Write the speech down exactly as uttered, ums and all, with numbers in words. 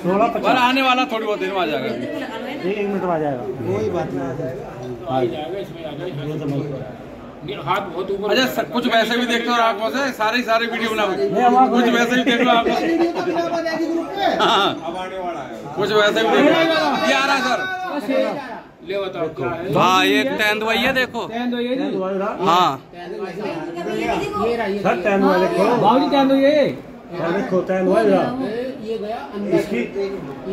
सोलह पचास आने वाला थोड़ी बहुत देर में आ जाएगा। एक मिनट में आ जाएगा, कोई बात नहीं, आ जाएगा। हाथ बहुत ऊपर। अच्छा कुछ वैसे भी देखते हो आंखों से, सारी सारी वीडियो बना कुछ वैसे भी देख लो आंखों से। कुछ वैसे भी देख लो। ये आ रहा है सर, ले बताओ क्या है। हाँ ये तेंदुआ ये देखो। हाँ सर तेंदुआ देखो, बाबूजी तेंदुआ ये देखो तेंदुआ ये गया अंदर।